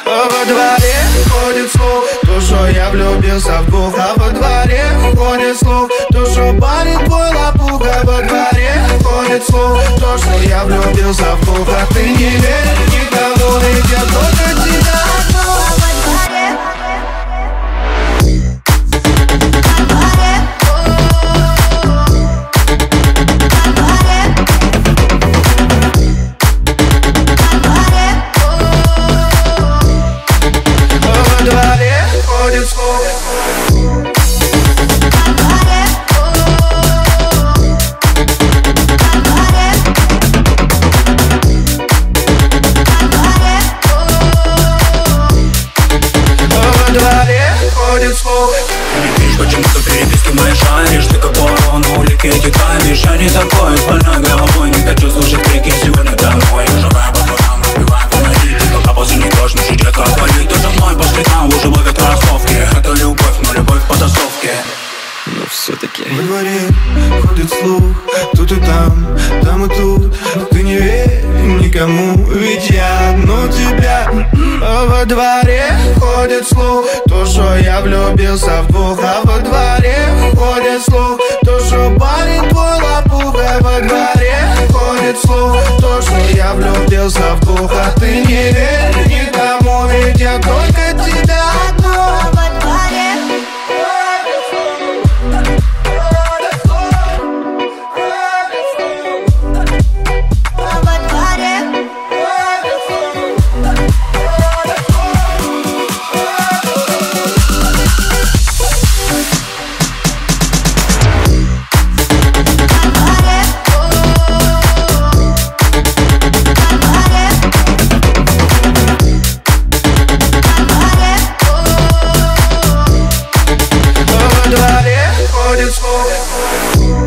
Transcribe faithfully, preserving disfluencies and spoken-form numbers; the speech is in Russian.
Во дворе ходит слух, то, что я влюбился в двух. А во дворе ходит слух, то, что парень твой лопуха. Во дворе ходит слух, то, что я влюбился в двух. А ты не верь никому, ведь я только тебя одну. Во дворе ходит слух. Во дворе ходит слух. Не видишь, почему-то переписки мои шаришь. Ты как ворон на улике текаешь. Я не такой, с больной головой. Не хочу слушать крики сегодня домой. Живая по дворам, разбивая фонари. Пока после не дождь, но ждет как болит. Ты за мной по следам, уже ловят кроссовки. Это любовь, но любовь по тасовке. Но все-таки Во дворе ходит слух, тут и там, там и тут. Ты не верь никому, ведь я одну тебя. Во дворе ходит слух, то, что я влюбился в двух. А во дворе ходит слух, то, что парень твой лопуха. Во дворе ходит слух, то, что я влюбился в двух. А ты не верь никому, ведь я только тебя одну. Во дворе ходит слух.